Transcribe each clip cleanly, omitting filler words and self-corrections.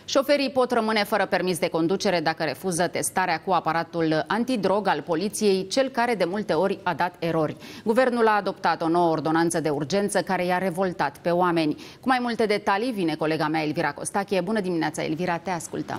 Șoferii pot rămâne fără permis de conducere dacă refuză testarea cu aparatul antidrog al poliției, cel care de multe ori a dat erori. Guvernul a adoptat o nouă ordonanță de urgență care i-a revoltat pe oameni. Cu mai multe detalii vine colega mea Elvira Costache. Bună dimineața, Elvira, te ascultăm!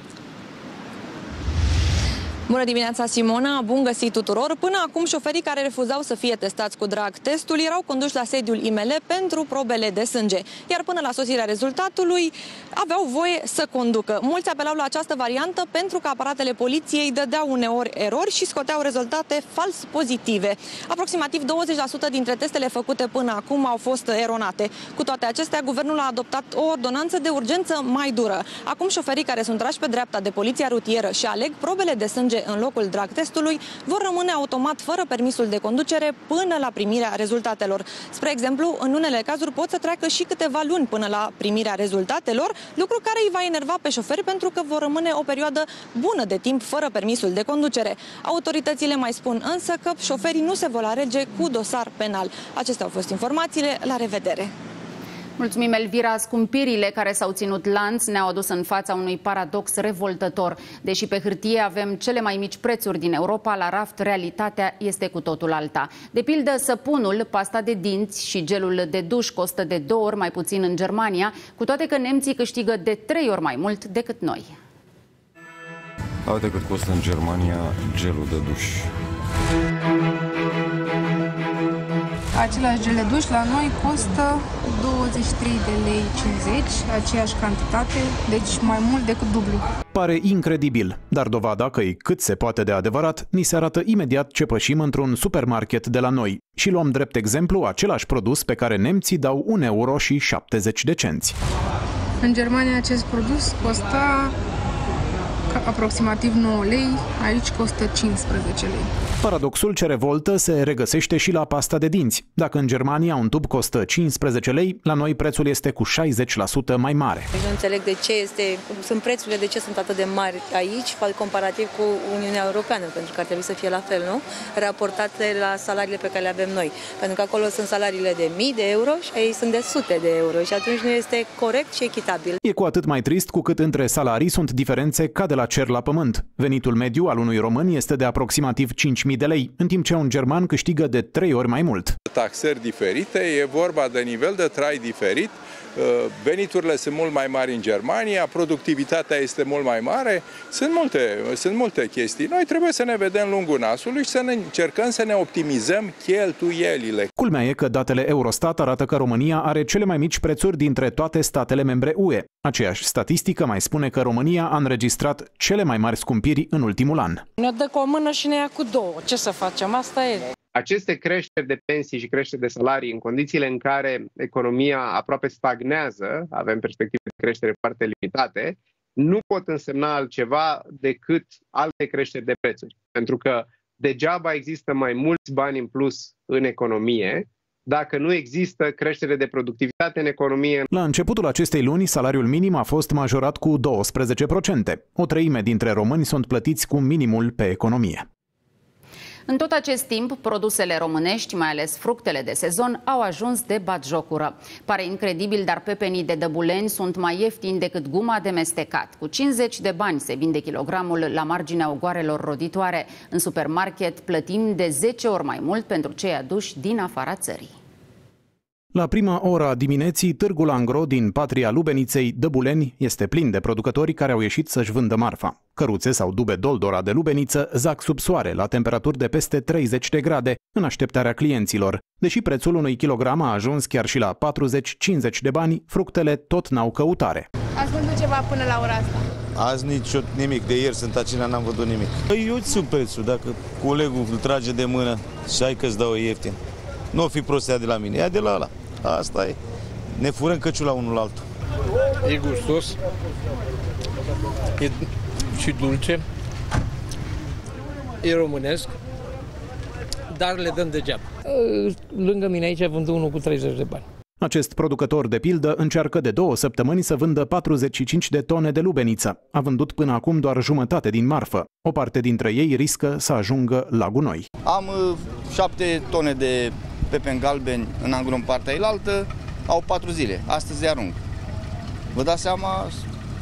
Bună dimineața, Simona! Bun găsit tuturor! Până acum, șoferii care refuzau să fie testați cu drag testul erau conduși la sediul IML pentru probele de sânge, iar până la sosirea rezultatului aveau voie să conducă. Mulți apelau la această variantă pentru că aparatele poliției dădeau uneori erori și scoteau rezultate fals pozitive. Aproximativ 20% dintre testele făcute până acum au fost eronate. Cu toate acestea, guvernul a adoptat o ordonanță de urgență mai dură. Acum, șoferii care sunt trași pe dreapta de poliția rutieră și aleg probele de sânge în locul drag testului vor rămâne automat fără permisul de conducere până la primirea rezultatelor. Spre exemplu, în unele cazuri pot să treacă și câteva luni până la primirea rezultatelor, lucru care îi va enerva pe șoferi pentru că vor rămâne o perioadă bună de timp fără permisul de conducere. Autoritățile mai spun însă că șoferii nu se vor alege cu dosar penal. Acestea au fost informațiile. La revedere! Mulțumim, Elvira. Scumpirile care s-au ținut lanț ne-au adus în fața unui paradox revoltător. Deși pe hârtie avem cele mai mici prețuri din Europa, la raft realitatea este cu totul alta. De pildă, săpunul, pasta de dinți și gelul de duș costă de 2 ori mai puțin în Germania, cu toate că nemții câștigă de 3 ori mai mult decât noi. Uite cât costă în Germania gelul de duș. Același gel de duș la noi costă 23 de lei 50, aceeași cantitate, deci mai mult decât dublu. Pare incredibil, dar dovada că e cât se poate de adevărat ni se arată imediat ce pășim într-un supermarket de la noi și luăm drept exemplu același produs pe care nemții dau 1 euro și 70 de cenți. În Germania acest produs costa aproximativ 9 lei, aici costă 15 lei. Paradoxul ce revoltă se regăsește și la pasta de dinți. Dacă în Germania un tub costă 15 lei, la noi prețul este cu 60% mai mare. Nu înțeleg de ce sunt prețurile, de ce sunt atât de mari aici, comparativ cu Uniunea Europeană, pentru că ar trebui să fie la fel, nu? Raportate la salariile pe care le avem noi. Pentru că acolo sunt salariile de mii de euro și aici sunt de sute de euro și atunci nu este corect și echitabil. E cu atât mai trist cu cât între salarii sunt diferențe ca de la cer la pământ. Venitul mediu al unui român este de aproximativ 5.000 de lei, în timp ce un german câștigă de 3 ori mai mult. Taxări diferite, e vorba de nivel de trai diferit, veniturile sunt mult mai mari în Germania, productivitatea este mult mai mare, sunt multe chestii. Noi trebuie să ne vedem lungul nasului și să ne încercăm să ne optimizăm cheltuielile. Culmea e că datele Eurostat arată că România are cele mai mici prețuri dintre toate statele membre UE. Aceeași statistică mai spune că România a înregistrat cele mai mari scumpiri în ultimul an. Ne dă cu o mână și ne ia cu două. Ce să facem? Asta e. Aceste creșteri de pensii și creșteri de salarii în condițiile în care economia aproape stagnează, avem perspective de creștere foarte limitate, nu pot însemna altceva decât alte creșteri de prețuri. Pentru că degeaba există mai mulți bani în plus în economie dacă nu există creștere de productivitate în economie. La începutul acestei luni, salariul minim a fost majorat cu 12%. O treime dintre români sunt plătiți cu minimul pe economie. În tot acest timp, produsele românești, mai ales fructele de sezon, au ajuns de batjocură. Pare incredibil, dar pepenii de Dăbuleni sunt mai ieftini decât guma de mestecat. Cu 50 de bani se vinde kilogramul la marginea ogoarelor roditoare. În supermarket plătim de 10 ori mai mult pentru cei aduși din afara țării. La prima ora a dimineții, târgul Angro din patria Lubeniței, Dăbuleni, este plin de producători care au ieșit să-și vândă marfa. Căruțe sau dube Doldora de Lubeniță zac sub soare la temperaturi de peste 30 de grade, în așteptarea clienților. Deși prețul unui kilogram a ajuns chiar și la 40-50 de bani, fructele tot n-au căutare. Ați vândut ceva până la ora asta? Azi nimic, de ieri sunt acelea, n-am văzut nimic. Păi eu țin prețul, dacă colegul îl trage de mână și hai că-ți dau ieftin. Nu o fi prostea de la mine, ea de la ăla. Asta e. Ne furăm căciula unul la altul. E gustos, e și dulce, e românesc, dar le dăm degeaba. Lângă mine aici vând unul cu 30 de bani. Acest producător, de pildă, încearcă de 2 săptămâni să vândă 45 de tone de lubeniță. A vândut până acum doar jumătate din marfă. O parte dintre ei riscă să ajungă la gunoi. Am 7 tone de pepeni galbeni în angro în partea ailaltă, au 4 zile. Astăzi le arunc. Vă dați seama,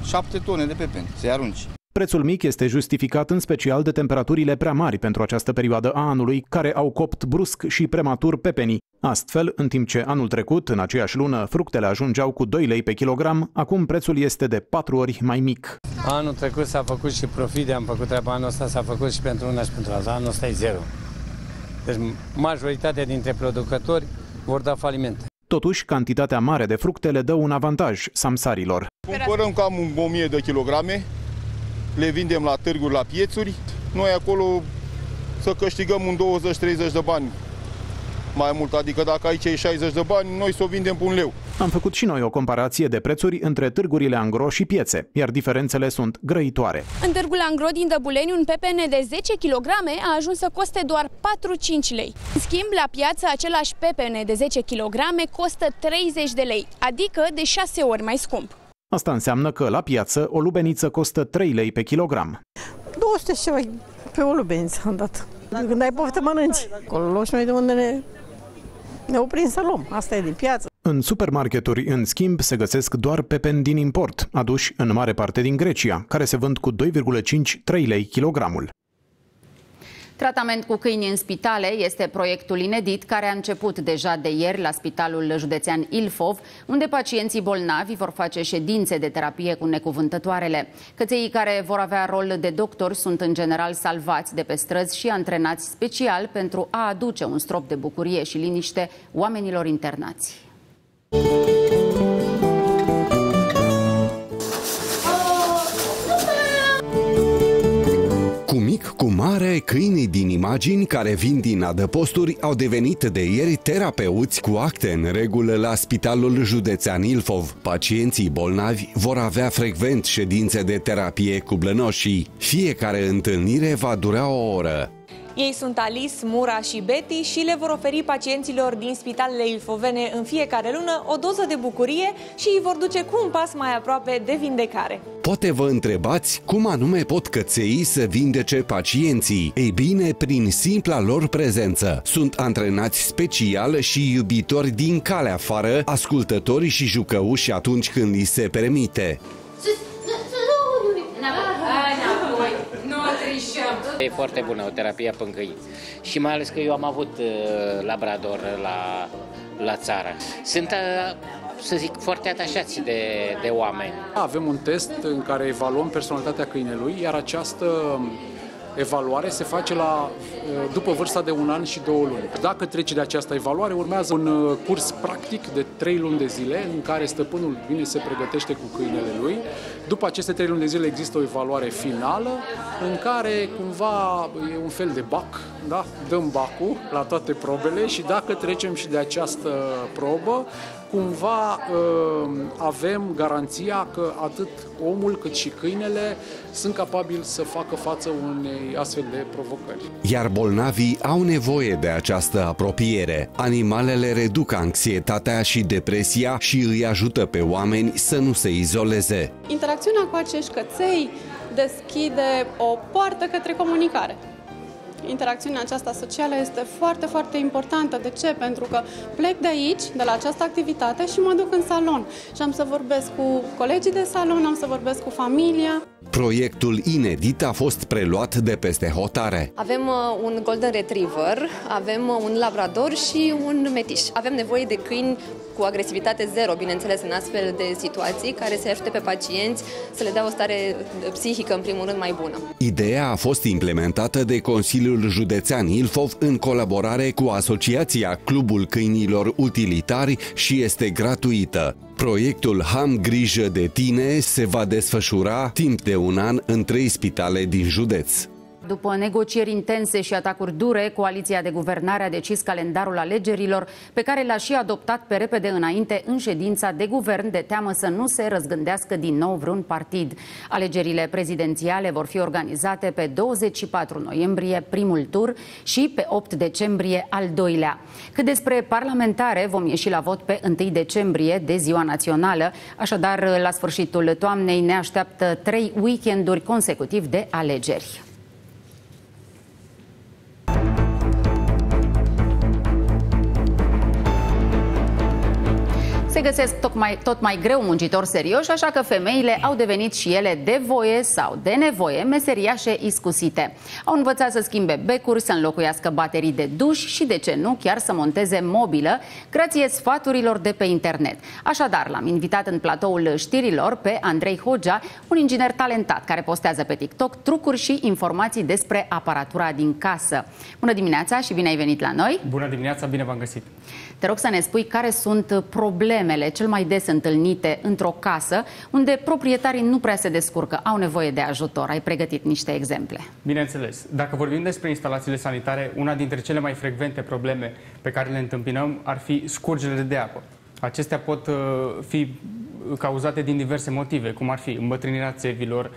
7 tone de pepeni, să-i arunci. Prețul mic este justificat în special de temperaturile prea mari pentru această perioadă a anului, care au copt brusc și prematur pepenii. Astfel, în timp ce anul trecut, în aceeași lună, fructele ajungeau cu 2 lei pe kilogram, acum prețul este de 4 ori mai mic. Anul trecut s-a făcut și profit, am făcut treaba, anul ăsta s-a făcut și pentru una și pentru alta. Anul ăsta e zero. Deci majoritatea dintre producători vor da faliment. Totuși, cantitatea mare de fructe le dă un avantaj samsarilor. Cumpărăm cam 1000 de kilograme, le vindem la târguri, la piețuri. Noi acolo să câștigăm un 20-30 de bani mai mult, adică dacă aici e 60 de bani, noi să o vindem pe 1 leu. Am făcut și noi o comparație de prețuri între târgurile angro și piețe, iar diferențele sunt grăitoare. În târgul angro din Dăbuleni, un pepene de 10 kg a ajuns să coste doar 4-5 lei. În schimb, la piață, același pepene de 10 kg costă 30 de lei, adică de 6 ori mai scump. Asta înseamnă că la piață o lubeniță costă 3 lei pe kilogram. 200 și ceva pe o lubeniță am dat. Când ai poftă, mănânci. Acolo luăm și noi de unde ne oprim să luăm. Asta e din piață. În supermarketuri, în schimb, se găsesc doar pepeni din import, aduși în mare parte din Grecia, care se vând cu 2,5-3 lei kilogramul. Tratament cu câini în spitale este proiectul inedit care a început deja de ieri la Spitalul Județean Ilfov, unde pacienții bolnavi vor face ședințe de terapie cu necuvântătoarele. Căței care vor avea rol de doctori sunt în general salvați de pe străzi și antrenați special pentru a aduce un strop de bucurie și liniște oamenilor internați. Cu mic, cu mare, câinii din imagini care vin din adăposturi au devenit de ieri terapeuți cu acte în regulă la Spitalul Județean Ilfov. Pacienții bolnavi vor avea frecvent ședințe de terapie cu blănoșii. Fiecare întâlnire va dura o oră. Ei sunt Alice, Mura și Betty și le vor oferi pacienților din spitalele ilfovene în fiecare lună o doză de bucurie și îi vor duce cu un pas mai aproape de vindecare. Poate vă întrebați cum anume pot căței să vindece pacienții. Ei bine, prin simpla lor prezență. Sunt antrenați special și iubitori din calea afară, ascultători și jucăuși atunci când li se permite. E foarte bună o terapie pe câini. Și mai ales că eu am avut labrador la țară. Sunt, să zic, foarte atașați de oameni. Avem un test în care evaluăm personalitatea câinelui, iar această evaluare se face după vârsta de 1 an și 2 luni. Dacă trece de această evaluare, urmează un curs practic de 3 luni de zile în care stăpânul vine se pregătește cu câinele lui. După aceste 3 luni de zile există o evaluare finală în care cumva e un fel de bac, da? Dăm bacul la toate probele și dacă trecem și de această probă, cumva avem garanția că atât omul cât și câinele sunt capabili să facă față unei astfel de provocări. Iar bolnavii au nevoie de această apropiere. Animalele reduc anxietatea și depresia și îi ajută pe oameni să nu se izoleze. Interacțiunea cu acești căței deschide o poartă către comunicare. Interacțiunea aceasta socială este foarte, foarte importantă. De ce? Pentru că plec de aici, de la această activitate și mă duc în salon și am să vorbesc cu colegii de salon, am să vorbesc cu familia. Proiectul inedit a fost preluat de peste hotare. Avem un Golden Retriever, avem un Labrador și un Metiș. Avem nevoie de câini cu agresivitate zero, bineînțeles, în astfel de situații, care să ajute pe pacienți să le dea o stare psihică, în primul rând, mai bună. Ideea a fost implementată de Consiliul Județean Ilfov în colaborare cu Asociația Clubul Câinilor Utilitari și este gratuită. Proiectul Am grijă de tine se va desfășura timp de 1 an în 3 spitale din județ. După negocieri intense și atacuri dure, coaliția de guvernare a decis calendarul alegerilor, pe care l-a și adoptat pe repede înainte în ședința de guvern, de teamă să nu se răzgândească din nou vreun partid. Alegerile prezidențiale vor fi organizate pe 24 noiembrie, primul tur, și pe 8 decembrie, al doilea. Cât despre parlamentare, vom ieși la vot pe 1 decembrie, de Ziua Națională, așadar la sfârșitul toamnei ne așteaptă 3 weekenduri consecutiv de alegeri. Se găsesc tot mai greu muncitori serioși, așa că femeile au devenit și ele de voie sau de nevoie meseriașe iscusite. Au învățat să schimbe becuri, să înlocuiască baterii de duș și, de ce nu, chiar să monteze mobilă, grație sfaturilor de pe internet. Așadar, l-am invitat în platoul știrilor pe Andrei Hogea, un inginer talentat care postează pe TikTok trucuri și informații despre aparatura din casă. Bună dimineața și bine ai venit la noi! Bună dimineața, bine v-am găsit! Te rog să ne spui care sunt problemele cel mai des întâlnite într-o casă unde proprietarii nu prea se descurcă, au nevoie de ajutor. Ai pregătit niște exemple. Bineînțeles. Dacă vorbim despre instalațiile sanitare, una dintre cele mai frecvente probleme pe care le întâmpinăm ar fi scurgerile de apă. Acestea pot fi cauzate din diverse motive, cum ar fi îmbătrânirea țevilor,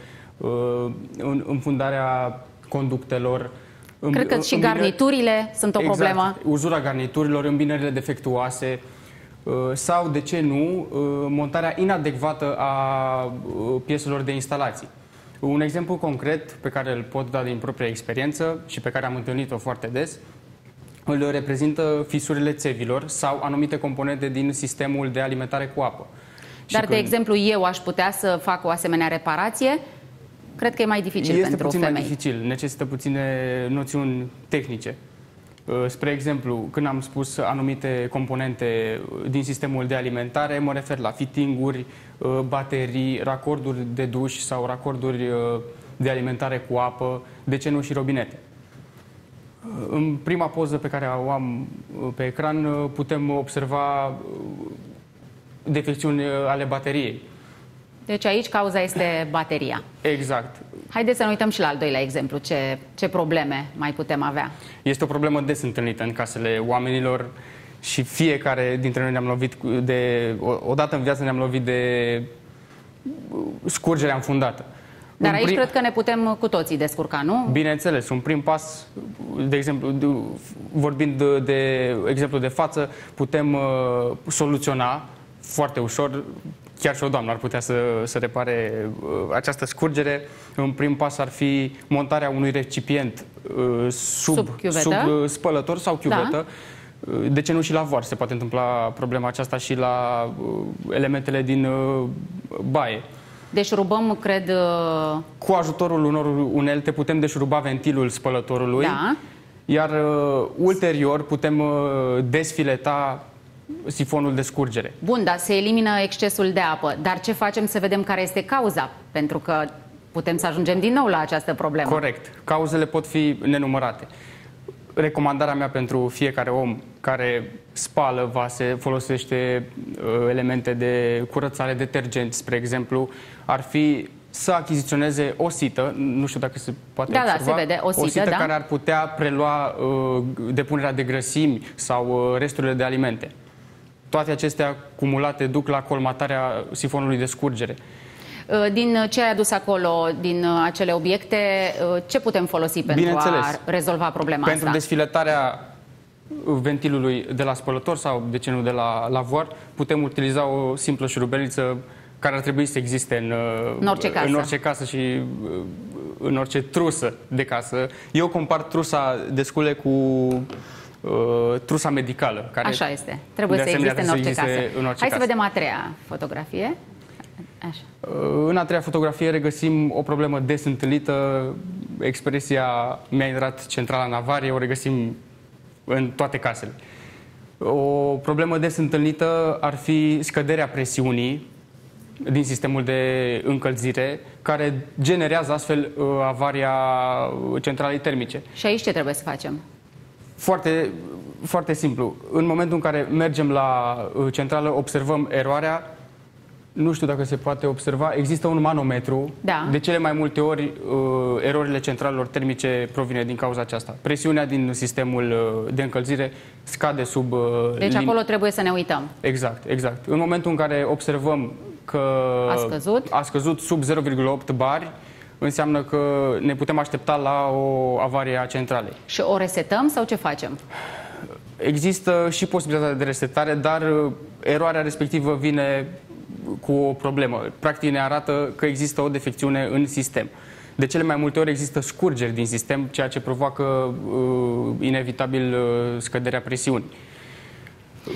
înfundarea conductelor. Cred că și garniturile sunt o problemă. Exact, uzura garniturilor, îmbinările defectuoase sau, de ce nu, montarea inadecvată a pieselor de instalații. Un exemplu concret pe care îl pot da din propria experiență și pe care am întâlnit-o foarte des îl reprezintă fisurile țevilor sau anumite componente din sistemul de alimentare cu apă. Dar, de exemplu, eu aș putea să fac o asemenea reparație? Cred că e mai dificil pentru femei. Este puțin mai dificil, necesită puține noțiuni tehnice. Spre exemplu, când am spus anumite componente din sistemul de alimentare, mă refer la fittinguri, baterii, racorduri de duș sau racorduri de alimentare cu apă, de ce nu și robinete. În prima poză pe care o am pe ecran putem observa defecțiuni ale bateriei. Deci aici cauza este bateria. Exact. Haideți să ne uităm și la al doilea exemplu. Ce probleme mai putem avea? Este o problemă des întâlnită în casele oamenilor și fiecare dintre noi ne-am lovit odată în viață ne-am lovit de scurgerea înfundată. Dar aici cred că ne putem cu toții descurca, nu? Bineînțeles. Un prim pas, de exemplu, vorbind de exemplu de față, putem soluționa foarte ușor. Chiar și o doamnă ar putea să repare această scurgere. Un prim pas ar fi montarea unui recipient sub spălător sau chiuvetă. Da. De ce nu și la var? Se poate întâmpla problema aceasta și la elementele din baie. Deșurubăm, cred... Cu ajutorul unor unelte putem deșuruba ventilul spălătorului, da. Iar ulterior putem desfileta sifonul de scurgere. Bun, dar se elimină excesul de apă. Dar ce facem să vedem care este cauza? Pentru că putem să ajungem din nou la această problemă. Corect. Cauzele pot fi nenumărate. Recomandarea mea pentru fiecare om care spală vase, folosește elemente de curățare, detergenți, spre exemplu, ar fi să achiziționeze o sită, nu știu dacă se poate observa, se vede, o sită, care ar putea prelua depunerea de grăsimi sau resturile de alimente. Toate acestea cumulate duc la colmatarea sifonului de scurgere. Din ce ai adus acolo, din acele obiecte, ce putem folosi pentru a rezolva problema asta? Pentru desfiletarea ventilului de la spălător sau, de ce nu, de la lavor, putem utiliza o simplă șurubeliță care ar trebui să existe în orice casă și în orice trusă de casă. Eu compar trusa de scule cu trusa medicală. Care așa este. Trebuie să existe în orice casă. Hai să vedem a treia fotografie. Așa. În a treia fotografie regăsim o problemă des întâlnită. Expresia "mi-a intrat centrala în avarie" o regăsim în toate casele. O problemă des întâlnită ar fi scăderea presiunii din sistemul de încălzire, care generează astfel avaria centralei termice. Și aici ce trebuie să facem? Foarte, foarte simplu. În momentul în care mergem la centrală, observăm eroarea. Nu știu dacă se poate observa. Există un manometru. Da. De cele mai multe ori, erorile centralelor termice provine din cauza aceasta. Presiunea din sistemul de încălzire scade sub... Deci acolo trebuie să ne uităm. Exact, exact. În momentul în care observăm că a scăzut sub 0,8 bari, înseamnă că ne putem aștepta la o avarie a centralei. Și o resetăm sau ce facem? Există și posibilitatea de resetare, dar eroarea respectivă vine cu o problemă. Practic ne arată că există o defecțiune în sistem. De cele mai multe ori există scurgeri din sistem, ceea ce provoacă inevitabil scăderea presiunii.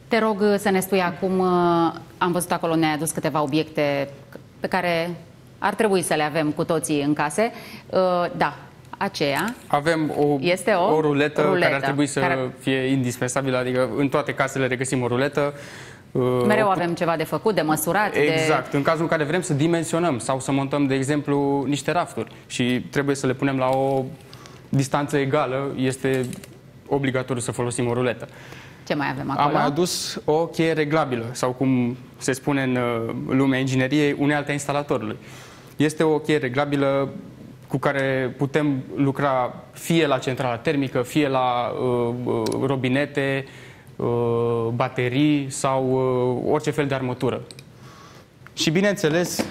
Te rog să ne spui acum, am văzut acolo, ne-ai adus câteva obiecte pe care ar trebui să le avem cu toții în case. Da, aceea avem o ruletă care ar trebui să fie indispensabilă, adică în toate casele regăsim o ruletă. Mereu avem ceva de făcut, de măsurat. Exact, în cazul în care vrem să dimensionăm sau să montăm, de exemplu, niște rafturi și trebuie să le punem la o distanță egală, este obligatoriu să folosim o ruletă. Ce mai avem acolo? Am mai adus o cheie reglabilă, sau cum se spune în lumea ingineriei, unealta instalatorului. Este o cheie reglabilă cu care putem lucra fie la centrala termică, fie la robinete, baterii sau orice fel de armătură. Și bineînțeles,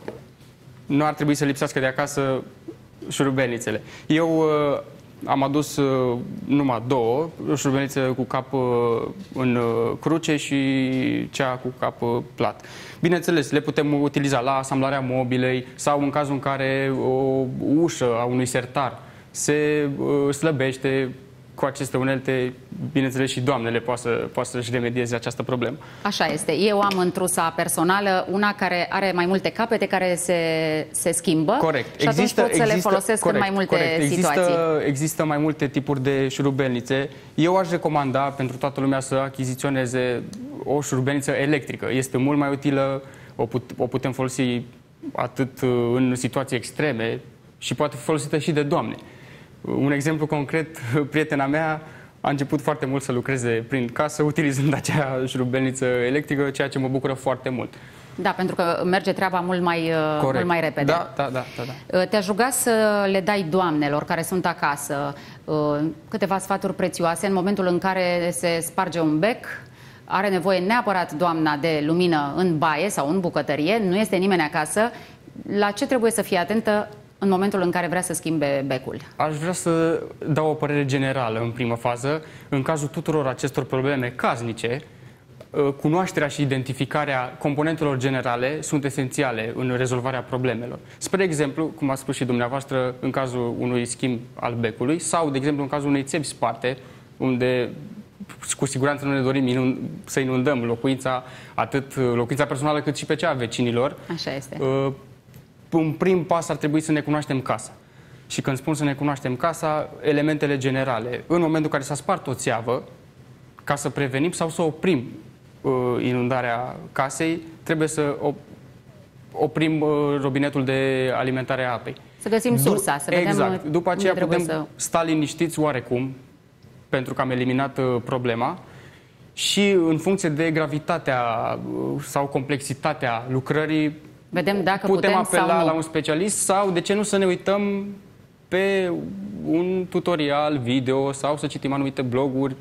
nu ar trebui să lipsească de acasă șurubelnițele. Eu am adus numai două, o șurubelniță cu cap în cruce și cea cu cap plat. Bineînțeles, le putem utiliza la asamblarea mobilei sau în cazul în care o ușă a unui sertar se slăbește. Cu aceste unelte, bineînțeles, și doamnele poate să-și remedieze această problemă. Așa este. Eu am întrusa personală, una care are mai multe capete care se schimbă. Corect. Și atunci pot să le folosesc în mai multe situații. Există mai multe tipuri de șurubelnițe. Eu aș recomanda pentru toată lumea să achiziționeze o șurubelniță electrică. Este mult mai utilă, o putem folosi atât în situații extreme și poate fi folosită și de doamne. Un exemplu concret, prietena mea a început foarte mult să lucreze prin casă utilizând acea șurubelniță electrică, ceea ce mă bucură foarte mult. Da, pentru că merge treaba mult mai repede. Da. Te-aș ruga să le dai doamnelor care sunt acasă câteva sfaturi prețioase în momentul în care se sparge un bec, are nevoie neapărat doamna de lumină în baie sau în bucătărie, nu este nimeni acasă, la ce trebuie să fie atentă în momentul în care vrea să schimbe becul? Aș vrea să dau o părere generală în primă fază. În cazul tuturor acestor probleme casnice, cunoașterea și identificarea componentelor generale sunt esențiale în rezolvarea problemelor. Spre exemplu, cum a spus și dumneavoastră, în cazul unui schimb al becului sau, de exemplu, în cazul unei țevi sparte, unde cu siguranță nu ne dorim să inundăm locuința, atât locuința personală cât și pe cea a vecinilor. Așa este. Un prim pas ar trebui să ne cunoaștem casa. Și când spun să ne cunoaștem casa, elementele generale. În momentul în care s-a spart o țeavă, ca să prevenim sau să oprim inundarea casei, trebuie să oprim robinetul de alimentare a apei. Să găsim sursa, să vedem. Exact. După aceea putem sta liniștiți oarecum, pentru că am eliminat problema. Și în funcție de gravitatea sau complexitatea lucrării, vedem dacă putem apela sau nu la un specialist sau, de ce nu, să ne uităm pe un tutorial video sau să citim anumite bloguri.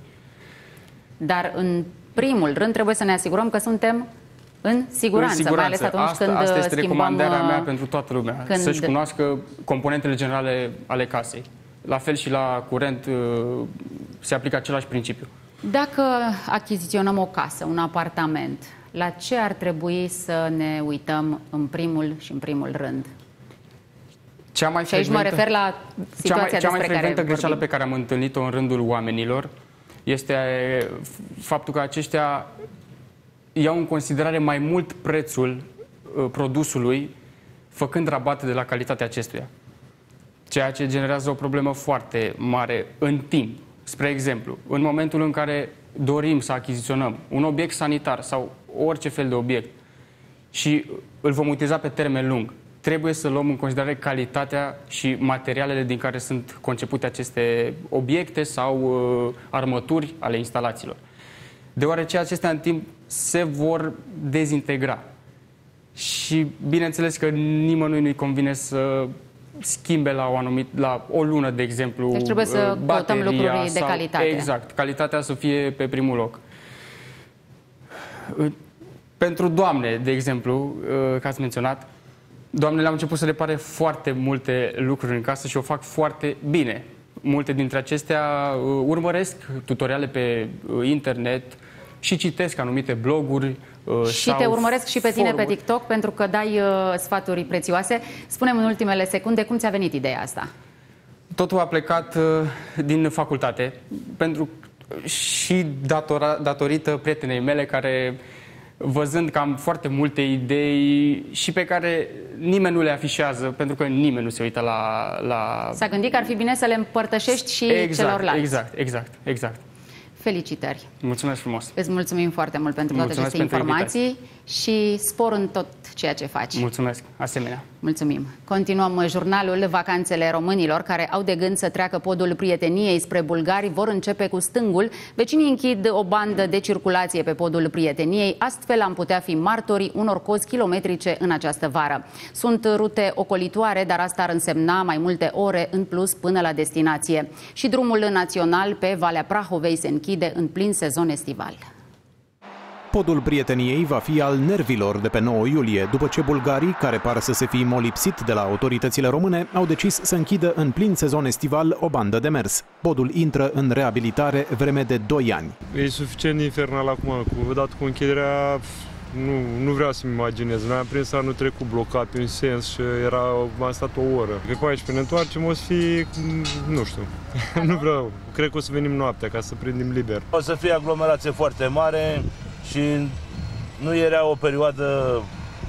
Dar în primul rând trebuie să ne asigurăm că suntem în siguranță. Mai ales atunci când asta este recomandarea mea pentru toată lumea. Să-și cunoască componentele generale ale casei. La fel și la curent se aplică același principiu. Dacă achiziționăm o casă, un apartament, la ce ar trebui să ne uităm în primul rând? Și aici mă refer la situația cea mai frecventă greșeală vorbim. pe care am întâlnit-o în rândul oamenilor este faptul că aceștia iau în considerare mai mult prețul produsului, făcând rabate de la calitatea acestuia. Ceea ce generează o problemă foarte mare în timp. Spre exemplu, în momentul în care dorim să achiziționăm un obiect sanitar sau orice fel de obiect și îl vom utiliza pe termen lung, trebuie să luăm în considerare calitatea și materialele din care sunt concepute aceste obiecte sau armături ale instalațiilor. Deoarece acestea în timp se vor dezintegra. Și bineînțeles că nimănui nu-i convine să schimbe la o lună, de exemplu, deci trebuie să căutăm lucruri de calitate. Exact, calitatea să fie pe primul loc. Pentru doamne, de exemplu, că ați menționat, doamnele au început să repare foarte multe lucruri în casă și o fac foarte bine. Multe dintre acestea urmăresc tutoriale pe internet și citesc anumite bloguri. Și te urmăresc și pe tine pe TikTok pentru că dai sfaturi prețioase. Spune-mi în ultimele secunde cum ți-a venit ideea asta. Totul a plecat din facultate, pentru Și datorită prietenei mele care, văzând că am foarte multe idei și pe care nimeni nu le afișează, pentru că nimeni nu se uită la... S-a gândit că ar fi bine să le împărtășești și celorlalți. Exact. Felicitări! Mulțumesc frumos! Îți mulțumim foarte mult pentru toate aceste informații și spor în tot ceea ce faci. Mulțumesc! Asemenea! Mulțumim! Continuăm jurnalul. Vacanțele românilor care au de gând să treacă podul Prieteniei spre bulgari vor începe cu stângul. Vecinii închid o bandă de circulație pe podul Prieteniei, astfel am putea fi martorii unor cozi kilometrice în această vară. Sunt rute ocolitoare, dar asta ar însemna mai multe ore în plus până la destinație. Și drumul național pe Valea Prahovei se închide în plin sezon estival. Podul Prieteniei va fi al nervilor de pe 9 iulie, după ce bulgarii, care par să se fi molipsit de la autoritățile române, au decis să închidă în plin sezon estival o bandă de mers. Podul intră în reabilitare vreme de 2 ani. E suficient de infernal acum, odată cu închiderea, nu vreau să-mi imaginez. Noi am prins anul trecut blocat pe un sens și m-a stat o oră. Pe 14 ne întoarcem, o să fie, nu știu, nu vreau. Cred că o să venim noaptea ca să prindem liber. O să fie aglomerație foarte mare și nu era o perioadă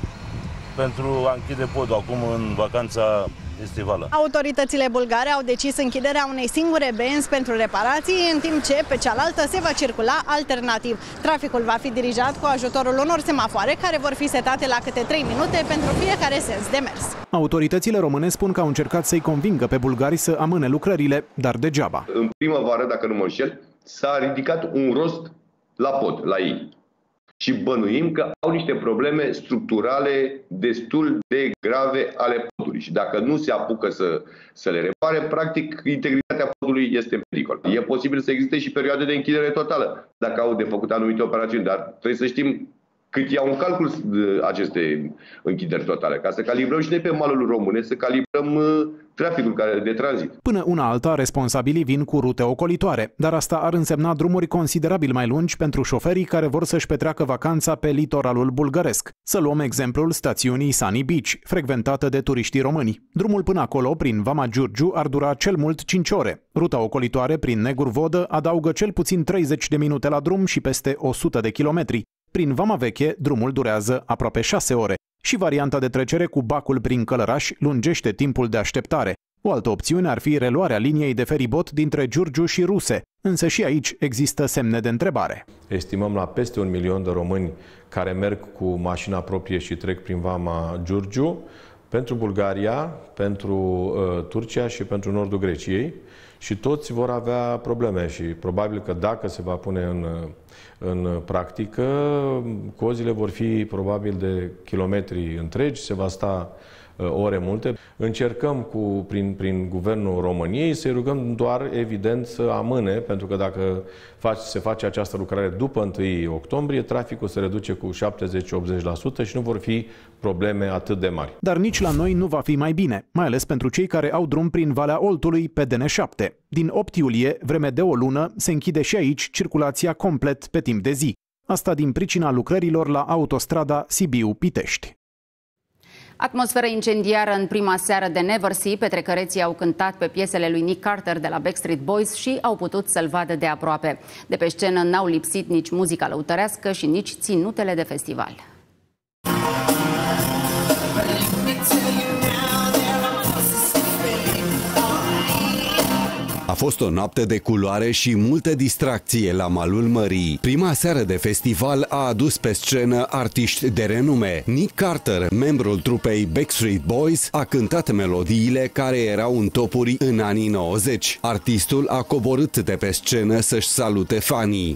pentru a închide podul acum în vacanța estivală. Autoritățile bulgare au decis închiderea unei singure benzi pentru reparații, în timp ce pe cealaltă se va circula alternativ. Traficul va fi dirijat cu ajutorul unor semafoare care vor fi setate la câte 3 minute pentru fiecare sens de mers. Autoritățile române spun că au încercat să-i convingă pe bulgari să amâne lucrările, dar degeaba. În primăvară, dacă nu mă înșel, s-a ridicat un rost la pod, la ei. Și bănuim că au niște probleme structurale destul de grave ale podului. Și dacă nu se apucă să le repare, practic integritatea podului este în pericol. E posibil să existe și perioade de închidere totală, dacă au de făcut anumite operațiuni, dar trebuie să știm cât iau în calcul aceste închideri totale, ca să calibrăm și noi pe malul române, să calibrăm traficul de tranzit. Până una alta, responsabilii vin cu rute ocolitoare, dar asta ar însemna drumuri considerabil mai lungi pentru șoferii care vor să-și petreacă vacanța pe litoralul bulgăresc. Să luăm exemplul stațiunii Sunny Beach, frecventată de turiștii români. Drumul până acolo, prin Vama Giurgiu, ar dura cel mult 5 ore. Ruta ocolitoare prin Negur Vodă adaugă cel puțin 30 de minute la drum și peste 100 de kilometri. Prin Vama Veche, drumul durează aproape 6 ore și varianta de trecere cu bacul prin Călăraș lungește timpul de așteptare. O altă opțiune ar fi reluarea liniei de feribot dintre Giurgiu și Ruse, însă și aici există semne de întrebare. Estimăm la peste 1 milion de români care merg cu mașina proprie și trec prin Vama Giurgiu, pentru Bulgaria, pentru Turcia și pentru nordul Greciei, și toți vor avea probleme și probabil că dacă se va pune în practică, cozile vor fi probabil de kilometri întregi, se va sta ore multe. Încercăm prin Guvernul României să-i rugăm doar, evident, să amâne, pentru că dacă se face această lucrare după 1 octombrie, traficul se reduce cu 70-80% și nu vor fi probleme atât de mari. Dar nici la noi nu va fi mai bine, mai ales pentru cei care au drum prin Valea Oltului pe DN7. Din 8 iulie, vreme de o lună, se închide și aici circulația complet pe timp de zi. Asta din pricina lucrărilor la autostrada Sibiu-Pitești. Atmosferă incendiară în prima seară de Never See. Petrecăreții au cântat pe piesele lui Nick Carter de la Backstreet Boys și au putut să-l vadă de aproape. De pe scenă n-au lipsit nici muzica lăutărească și nici ținutele de festival. A fost o noapte de culoare și multă distracție la malul mării. Prima seară de festival a adus pe scenă artiști de renume. Nick Carter, membrul trupei Backstreet Boys, a cântat melodiile care erau în topuri în anii 90. Artistul a coborât de pe scenă să-și salute fanii.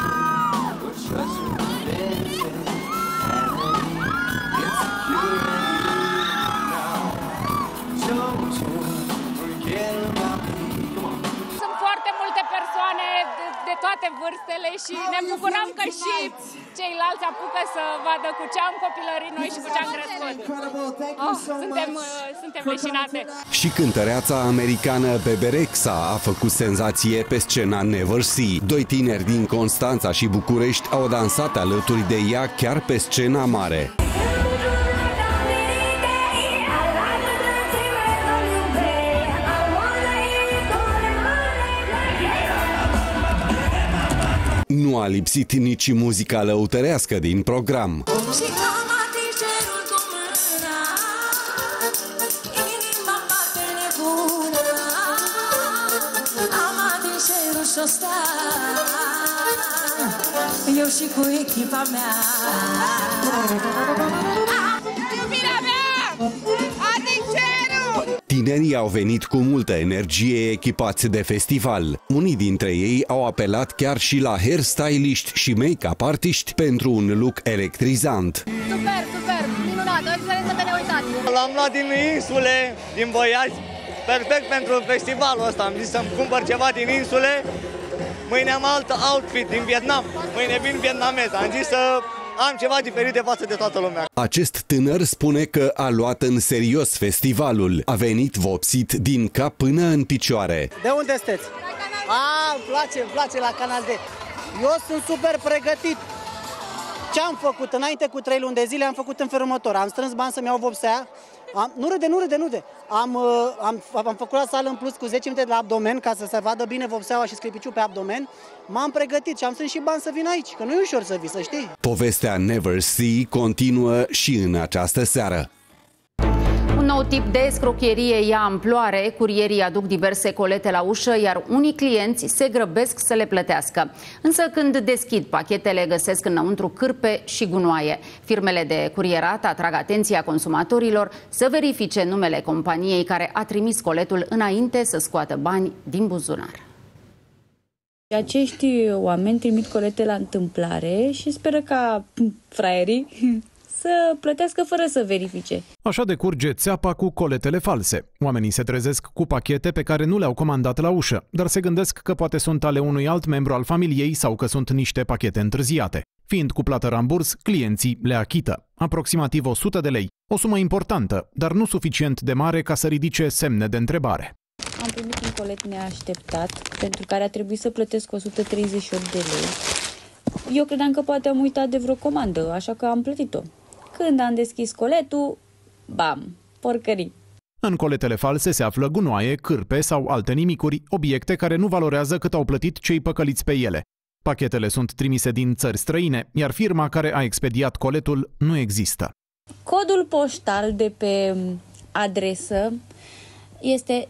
toate vârstele și ne bucurăm că și ceilalți apucă să vadă cu ce am copilărit noi și cu ce am crescut. Suntem leșinate. Și cântăreața americană Bebe Rexha a făcut senzație pe scena Never See. Doi tineri din Constanța și București au dansat alături de ea chiar pe scena mare. Nu a lipsit nici muzica lăutărească din program. Eu și cu echipa mea. Iubirea mea! Adiceru! Tinerii au venit cu multă energie echipați de festival. Unii dintre ei au apelat chiar și la hairstyliști și make-up artiști pentru un look electrizant. Super, super, minunat, o experiență pe neuitat. L-am luat din insule, din Boiazi, perfect pentru festivalul ăsta. Am zis să-mi cumpăr ceva din insule. Mâine am alt outfit din Vietnam. Mâine vin vietnamez. Am zis să am ceva diferit de față de toată lumea. Acest tânăr spune că a luat în serios festivalul. A venit vopsit din cap până în picioare. De unde sunteți? Îmi place la Canal D. Eu sunt super pregătit. Ce am făcut? Înainte cu 3 luni de zile am făcut în felul următor. Am strâns bani să-mi iau vopsea. Nu râde. Am făcut la sală în plus cu 10 minute de abdomen ca să se vadă bine vopseaua și sclipiciul pe abdomen. M-am pregătit și am strâns și bani să vin aici, că nu e ușor să vii, să știi. Povestea Never See continuă și în această seară. Un nou tip de escrocherie ia amploare, curierii aduc diverse colete la ușă, iar unii clienți se grăbesc să le plătească. Însă când deschid pachetele, găsesc înăuntru cârpe și gunoaie. Firmele de curierat atrag atenția consumatorilor să verifice numele companiei care a trimis coletul înainte să scoată bani din buzunar. Acești oameni trimit colete la întâmplare și speră ca fraierii să plătească fără să verifice. Așa decurge țeapa cu coletele false. Oamenii se trezesc cu pachete pe care nu le-au comandat la ușă, dar se gândesc că poate sunt ale unui alt membru al familiei sau că sunt niște pachete întârziate. Fiind cu plată ramburs, clienții le achită. Aproximativ 100 de lei. O sumă importantă, dar nu suficient de mare ca să ridice semne de întrebare. Am primit un colet neașteptat, pentru care a trebuit să plătesc 138 de lei. Eu credeam că poate am uitat de vreo comandă, așa că am plătit-o. Când am deschis coletul, bam, porcării. În coletele false se află gunoaie, cârpe sau alte nimicuri, obiecte care nu valorează cât au plătit cei păcăliți pe ele. Pachetele sunt trimise din țări străine, iar firma care a expediat coletul nu există. Codul poștal de pe adresă este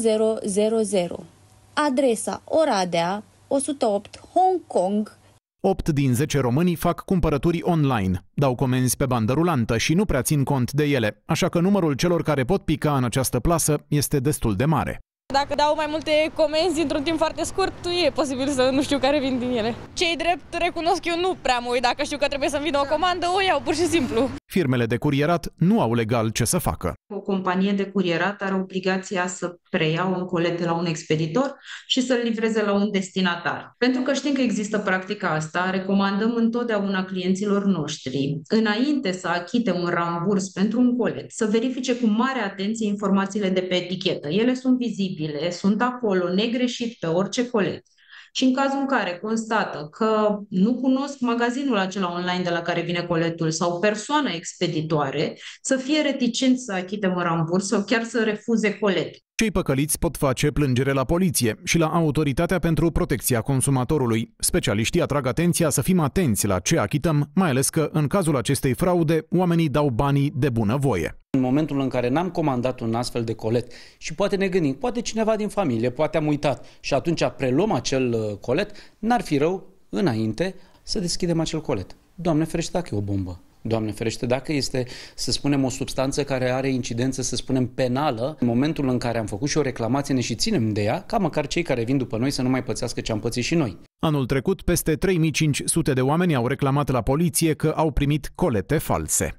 0000. Adresa Oradea, 108, Hong Kong. 8 din 10 români fac cumpărături online, dau comenzi pe bandă rulantă și nu prea țin cont de ele, așa că numărul celor care pot pica în această plasă este destul de mare. Dacă dau mai multe comenzi într-un timp foarte scurt, e posibil să nu știu care vin din ele. Cei drept, recunosc, eu nu prea mă uit. Dacă știu că trebuie să-mi vină o comandă, o iau pur și simplu. Firmele de curierat nu au legal ce să facă. O companie de curierat are obligația să preia un colet de la un expeditor și să-l livreze la un destinatar. Pentru că știm că există practica asta, recomandăm întotdeauna clienților noștri, înainte să achite un ramburs pentru un colet, să verifice cu mare atenție informațiile de pe etichetă. Ele sunt vizibile, sunt acolo, negreșit pe orice colet. Și în cazul în care constată că nu cunosc magazinul acela online de la care vine coletul sau persoana expeditoare, să fie reticenți să achite un ramburs sau chiar să refuze colet. Cei păcăliți pot face plângere la poliție și la Autoritatea pentru Protecția Consumatorului. Specialiștii atrag atenția să fim atenți la ce achităm, mai ales că, în cazul acestei fraude, oamenii dau banii de bunăvoie. În momentul în care n-am comandat un astfel de colet și poate ne gândim, poate cineva din familie, poate am uitat și atunci preluăm acel colet, n-ar fi rău, înainte, să deschidem acel colet. Doamne ferește dacă e o bombă. Doamne ferește dacă este, să spunem, o substanță care are incidență, să spunem, penală. În momentul în care am făcut și o reclamație, ne și ținem de ea, ca măcar cei care vin după noi să nu mai pățească ce am pățit și noi. Anul trecut, peste 3500 de oameni au reclamat la poliție că au primit colete false.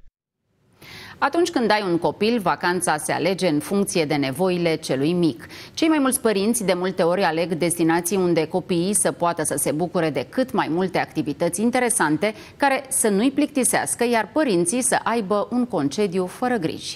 Atunci când ai un copil, vacanța se alege în funcție de nevoile celui mic. Cei mai mulți părinți de multe ori aleg destinații unde copiii să poată să se bucure de cât mai multe activități interesante, care să nu-i plictisească, iar părinții să aibă un concediu fără griji.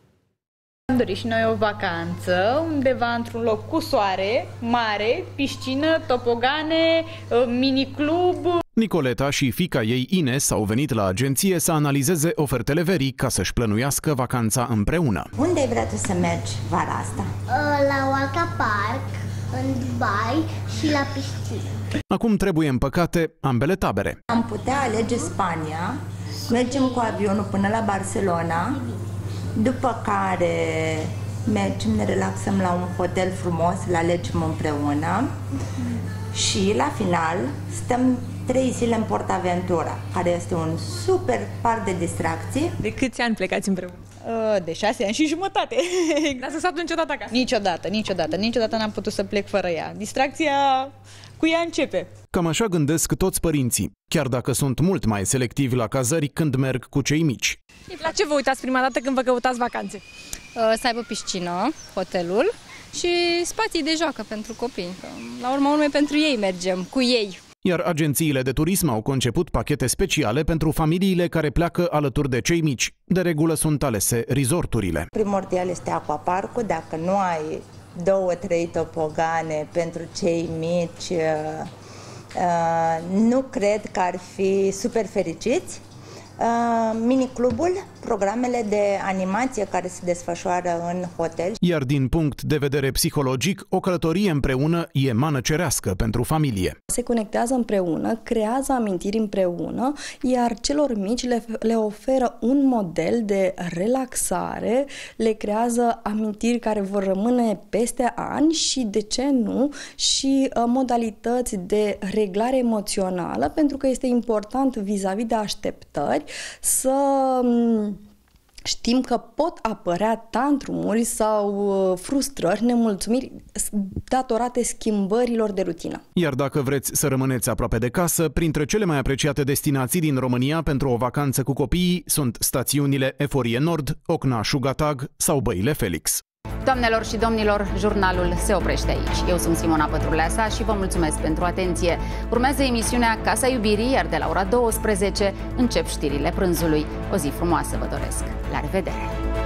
Am dorit și noi o vacanță undeva într-un loc cu soare, mare, piscină, tobogane, miniclub. Nicoleta și fiica ei Ines au venit la agenție să analizeze ofertele verii ca să-și plănuiască vacanța împreună. Unde ai vrea tu să mergi vara asta? La Waka Park, în Dubai și la piscină. Acum trebuie împăcate ambele tabere. Am putea alege Spania, mergem cu avionul până la Barcelona, după care mergem, ne relaxăm la un hotel frumos, îl alegem împreună și la final stăm 3 zile în PortAventura, care este un super parc de distracții. De câți ani plecați împreună? De 6 ani și jumătate. N-ați lăsat niciodată acasă? Niciodată n-am putut să plec fără ea. Distracția cu ea începe. Cam așa gândesc toți părinții, chiar dacă sunt mult mai selectivi la cazări când merg cu cei mici. La ce vă uitați prima dată când vă căutați vacanțe? Să aibă piscină, hotelul și spații de joacă pentru copii. La urma urmei pentru ei mergem, cu ei. Iar agențiile de turism au conceput pachete speciale pentru familiile care pleacă alături de cei mici. De regulă sunt alese resorturile. Primordial este aquaparcul, dacă nu ai 2-3 topogane pentru cei mici, nu cred că ar fi super fericiți. Miniclubul, programele de animație care se desfășoară în hotel. Iar din punct de vedere psihologic, o călătorie împreună e mană cerească pentru familie. Se conectează împreună, creează amintiri împreună, iar celor mici le oferă un model de relaxare, le creează amintiri care vor rămâne peste ani și, de ce nu, și modalități de reglare emoțională, pentru că este important vis-a-vis de așteptări să știm că pot apărea tantrumuri sau frustrări, nemulțumiri datorate schimbărilor de rutină. Iar dacă vreți să rămâneți aproape de casă, printre cele mai apreciate destinații din România pentru o vacanță cu copiii sunt stațiunile Eforie Nord, Ocna Șugatag sau Băile Felix. Doamnelor și domnilor, jurnalul se oprește aici. Eu sunt Simona Pătruleasa și vă mulțumesc pentru atenție. Urmează emisiunea Casa Iubirii, iar de la ora 12 încep știrile prânzului. O zi frumoasă vă doresc. La revedere!